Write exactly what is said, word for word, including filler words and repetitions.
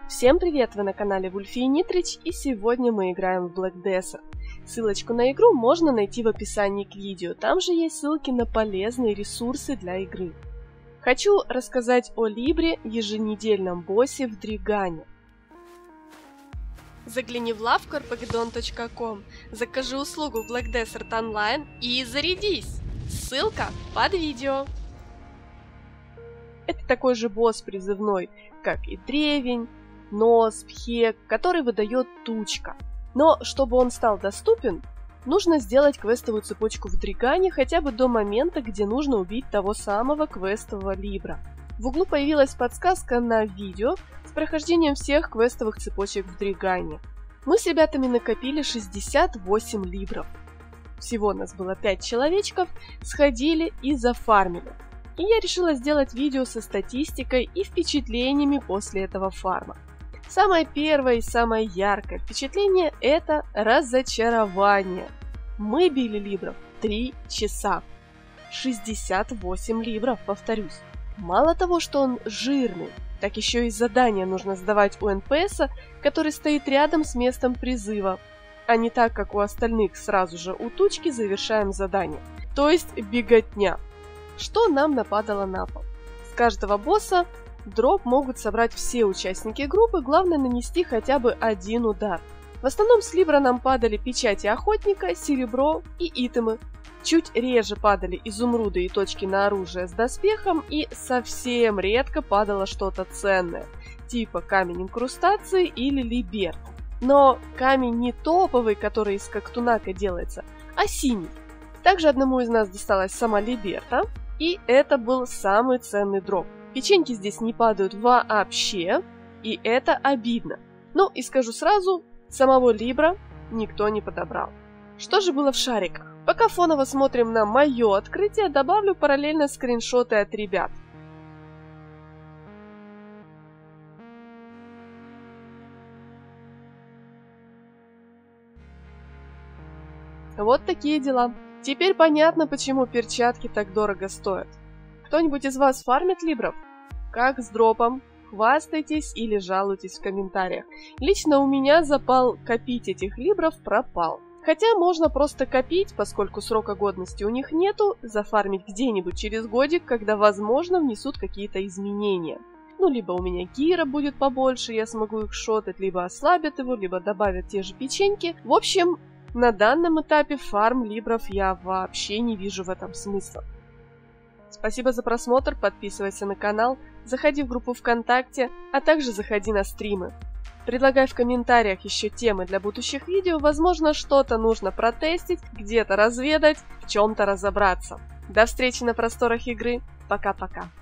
Всем привет! Вы на канале Вульфи и Нитрич, и сегодня мы играем в Black Desert. Ссылочку на игру можно найти в описании к видео, там же есть ссылки на полезные ресурсы для игры. Хочу рассказать о Либре, еженедельном боссе в Дригане. Загляни в лавку эр пи джи дон точка ком, закажи услугу Black Desert онлайн и зарядись! Ссылка под видео. Это такой же босс призывной, как и Древень, Нос, Пхек, который выдает Тучка. Но чтобы он стал доступен, нужно сделать квестовую цепочку в Дригане хотя бы до момента, где нужно убить того самого квестового Либра. В углу появилась подсказка на видео с прохождением всех квестовых цепочек в Дригане. Мы с ребятами накопили шестьдесят восемь Либров. Всего нас было пять человечков, сходили и зафармили. И я решила сделать видео со статистикой и впечатлениями после этого фарма. Самое первое и самое яркое впечатление – это разочарование. Мы били Либров три часа. шестьдесят восемь Либров, повторюсь. Мало того, что он жирный, так еще и задание нужно сдавать у эн пи эса, который стоит рядом с местом призыва, а не так, как у остальных, сразу же у Тучки завершаем задание. То есть беготня. Что нам нападало на пол? С каждого босса дроп могут собрать все участники группы, главное нанести хотя бы один удар. В основном с Либра нам падали печати охотника, серебро и итемы. Чуть реже падали изумруды и точки на оружие с доспехом, и совсем редко падало что-то ценное, типа камень инкрустации или либерт. Но камень не топовый, который из кактунака делается, а синий. Также одному из нас досталась сама либерта, и это был самый ценный дроп. Печеньки здесь не падают вообще, и это обидно. Ну и скажу сразу, самого Либра никто не подобрал. Что же было в шариках? Пока фоново смотрим на мое открытие, добавлю параллельно скриншоты от ребят. Вот такие дела. Теперь понятно, почему перчатки так дорого стоят. Кто-нибудь из вас фармит Либров? Как с дропом? Хвастайтесь или жалуйтесь в комментариях. Лично у меня запал копить этих Либров пропал. Хотя можно просто копить, поскольку срока годности у них нету, зафармить где-нибудь через годик, когда, возможно, внесут какие-то изменения. Ну, либо у меня гира будет побольше, я смогу их шотать, либо ослабят его, либо добавят те же печеньки. В общем, на данном этапе фарм Либров я вообще не вижу в этом смысла. Спасибо за просмотр, подписывайся на канал, заходи в группу ВКонтакте, а также заходи на стримы. Предлагай в комментариях еще темы для будущих видео, возможно, что-то нужно протестить, где-то разведать, в чем-то разобраться. До встречи на просторах игры, пока-пока.